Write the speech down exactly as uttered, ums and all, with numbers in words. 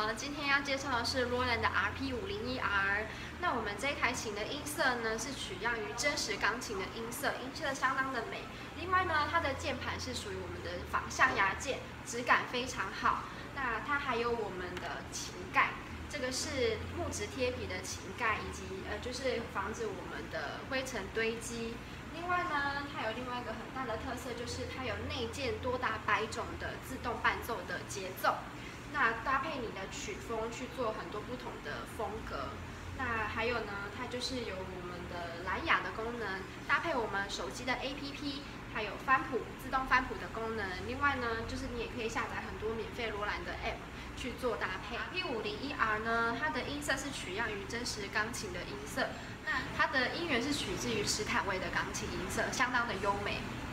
呢，今天要介绍的是 Roland 的 R P 五零一 R。那我们这一台琴的音色呢，是取样于真实钢琴的音色，音色相当的美。另外呢，它的键盘是属于我们的仿象牙键，质感非常好。那它还有我们的琴盖，这个是木质贴皮的琴盖，以及呃，就是防止我们的灰尘堆积。另外呢，它有另外一个很大的特色，就是它有内建多达百种的自动伴奏的节奏。那搭配你的曲风去做很多不同的风格。那还有呢，它就是有我们的蓝牙的功能，搭配我们手机的 A P P， 还有翻谱自动翻谱的功能。另外呢，就是你也可以下载很多免费罗兰的 App 去做搭配。R P 五零一 R 呢，它的音色是取样于真实钢琴的音色，那它的音源是取自于史坦威的钢琴音色，相当的优美。